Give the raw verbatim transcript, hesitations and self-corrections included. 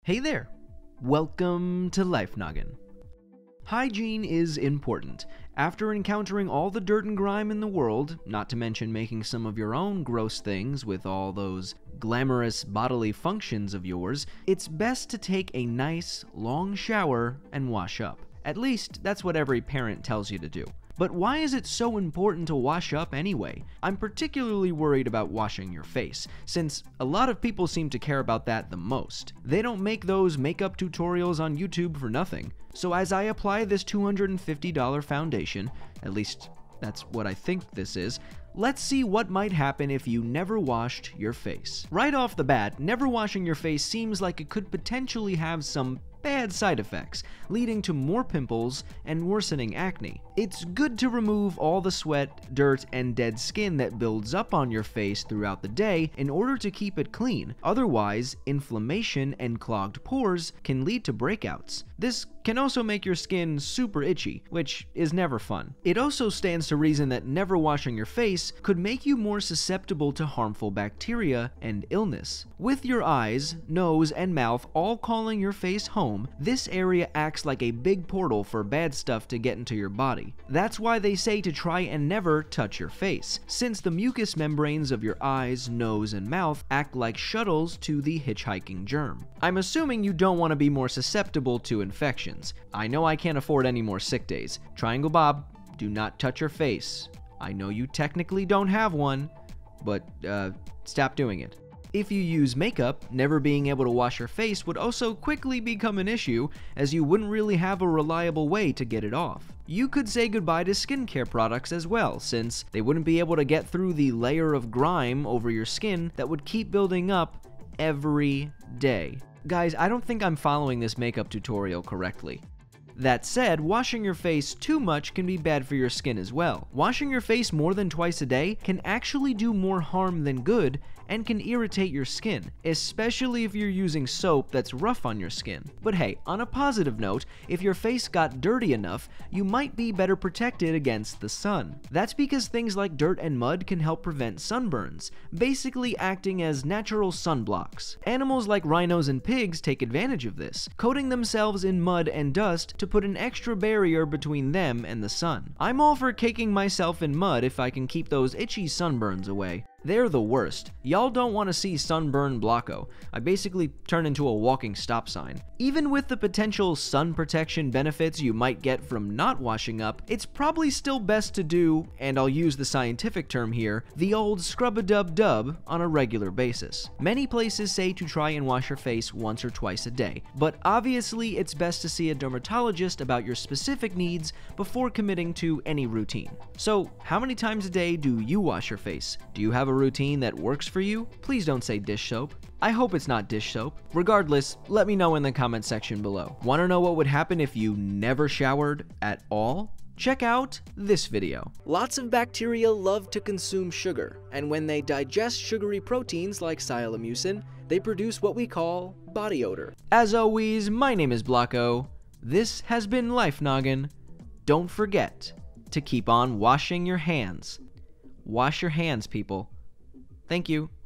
Hey there! Welcome to Life Noggin. Hygiene is important. After encountering all the dirt and grime in the world, not to mention making some of your own gross things with all those glamorous bodily functions of yours, it's best to take a nice, long shower and wash up. At least, that's what every parent tells you to do. But why is it so important to wash up anyway? I'm particularly worried about washing your face, since a lot of people seem to care about that the most. They don't make those makeup tutorials on YouTube for nothing. So as I apply this two hundred fifty dollar foundation, at least that's what I think this is, let's see what might happen if you never washed your face. Right off the bat, never washing your face seems like it could potentially have some bad side effects, leading to more pimples and worsening acne. It's good to remove all the sweat, dirt, and dead skin that builds up on your face throughout the day in order to keep it clean. Otherwise, inflammation and clogged pores can lead to breakouts. This can also make your skin super itchy, which is never fun. It also stands to reason that never washing your face could make you more susceptible to harmful bacteria and illness. With your eyes, nose, and mouth all calling your face home, this area acts like a big portal for bad stuff to get into your body. That's why they say to try and never touch your face, since the mucous membranes of your eyes, nose, and mouth act like shuttles to the hitchhiking germ. I'm assuming you don't want to be more susceptible to infections. I know I can't afford any more sick days. Triangle Bob, do not touch your face. I know you technically don't have one, but uh, stop doing it. If you use makeup, never being able to wash your face would also quickly become an issue, as you wouldn't really have a reliable way to get it off. You could say goodbye to skincare products as well, since they wouldn't be able to get through the layer of grime over your skin that would keep building up every day. Guys, I don't think I'm following this makeup tutorial correctly. That said, washing your face too much can be bad for your skin as well. Washing your face more than twice a day can actually do more harm than good and can irritate your skin, especially if you're using soap that's rough on your skin. But hey, on a positive note, if your face got dirty enough, you might be better protected against the sun. That's because things like dirt and mud can help prevent sunburns, basically acting as natural sunblocks. Animals like rhinos and pigs take advantage of this, coating themselves in mud and dust to put an extra barrier between them and the sun. I'm all for caking myself in mud if I can keep those itchy sunburns away. They're the worst. Y'all don't want to see sunburn Blocko. I basically turn into a walking stop sign. Even with the potential sun protection benefits you might get from not washing up, it's probably still best to do, and I'll use the scientific term here, the old scrub-a-dub-dub on a regular basis. Many places say to try and wash your face once or twice a day, but obviously it's best to see a dermatologist about your specific needs before committing to any routine. So, how many times a day do you wash your face? Do you have a routine that works for you? Please don't say dish soap. I hope it's not dish soap. Regardless, let me know in the comment section below. Want to know what would happen if you never showered at all? Check out this video. Lots of bacteria love to consume sugar, and when they digest sugary proteins like sialomucin, they produce what we call body odor. As always, my name is Blocko. This has been Life Noggin. Don't forget to keep on washing your hands. Wash your hands, people. Thank you.